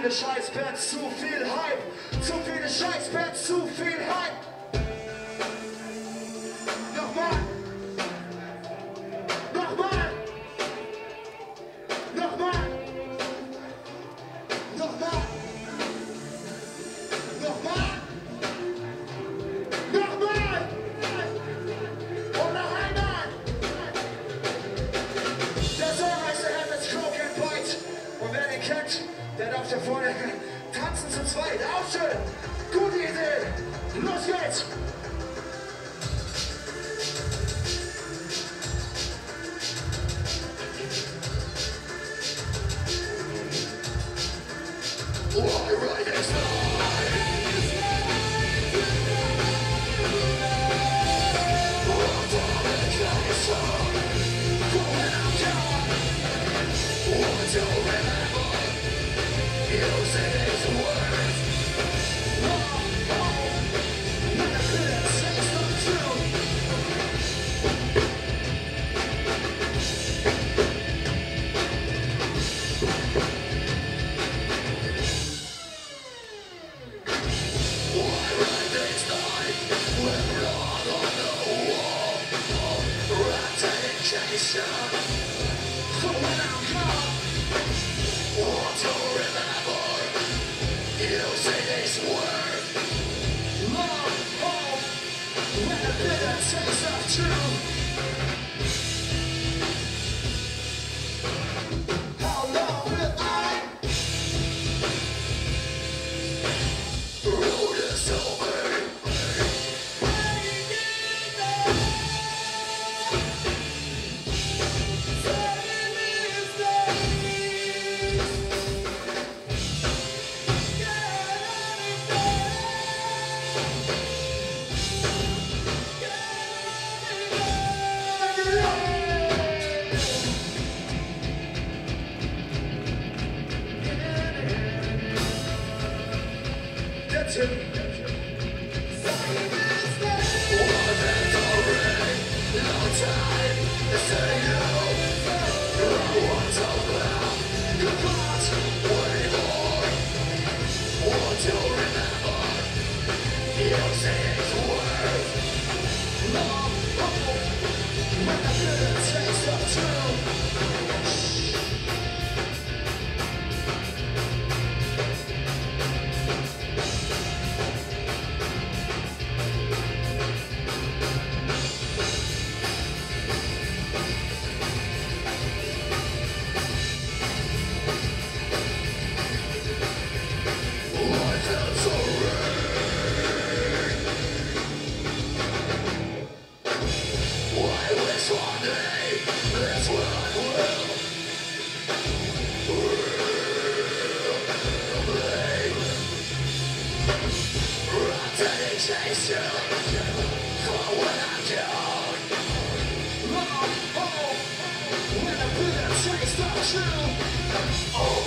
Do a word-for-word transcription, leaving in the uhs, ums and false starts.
viele Scheißbands, zu viel Hype. Zu viele Scheißbands, zu viel Hype. Nochmal. Nochmal. Nochmal. Nochmal. Nochmal. Nochmal. Und noch einmal. Der Song heißt der Habits Croak and Bite. Und wer den kennt, der darf da vorne tanzen zu zweit. Auch schön. Gute Idee. Los geht's. Why right is Oh,